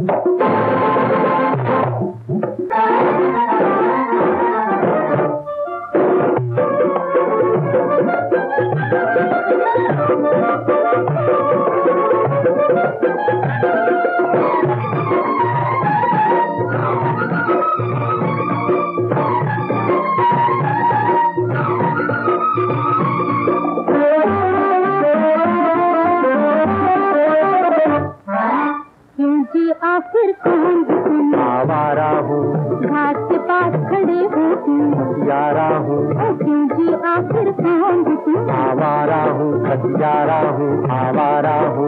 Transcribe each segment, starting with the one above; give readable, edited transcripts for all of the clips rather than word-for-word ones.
आखिर कौन तुम? आवारा हूँ। घाट के पास खड़े हो तुम? हथियारा हूँ। क्यों जी आखिर कौन तुम? आवारा हूँ, हथियारा हूँ, आवारा हूँ।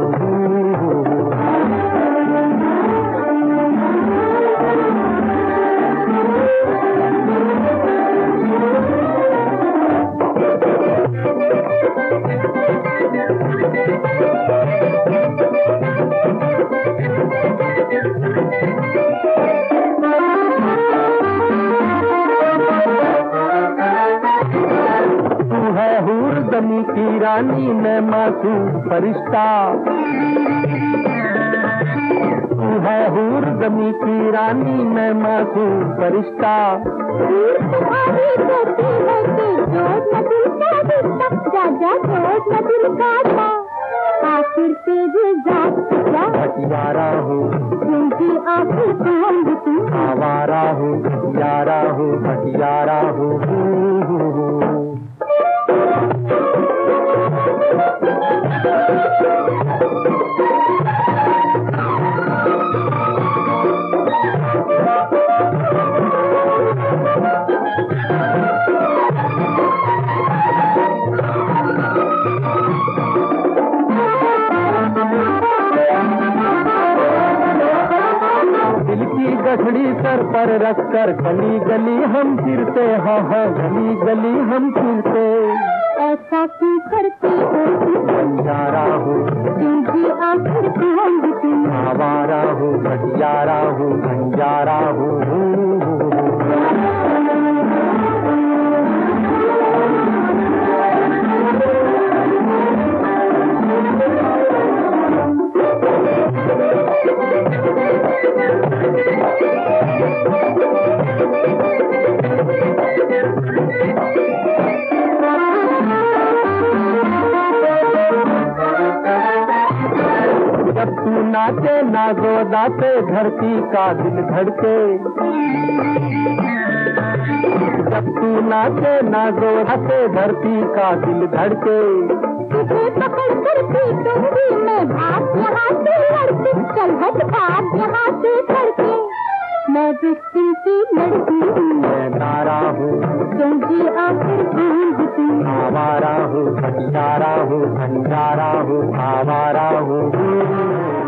हुर्दमी की रानी मैं मासूम फरिश्ता, तू है हुर्दमी की रानी मैं मासूम फरिश्ता। तुम्हारी कहती है कि जोड़ न दिल का रिश्ता, जा जोड़ न दिल का था, आखिर तेरे जात क्या? हथियारा हूँ। क्यों जी आखिर कौन तुम? आवारा हूँ, हथियारा हूँ, हथियारा हूँ। गठड़ी सर पर रखकर गली गली हम फिरते, हाँ हाँ गली गली हम फिरते। ऐसा क्यों करती हो तुम? बंजारा हूँ। क्यों जी आखिर कौन तुम? आवारा हूँ, हथियारा हूँ, बंजारा हूँ। जब तू नाचे नागोदा पे धरती का दिल धड़के, जब तू नाचे नागोदा पे धरती का दिल धड़के। तुझे पकड़ कर पीटूंगी मैं, भाग यहाँ से लड़के, चल हट भाग यहाँ से लड़के, मैं विष्णु की लड़की हूँ। मैं तारा हूँ। क्यों जी आखिर कौन तुम? आवारा हूँ, हथियारा हूँ, बंजारा हूँ, आवारा हूँ।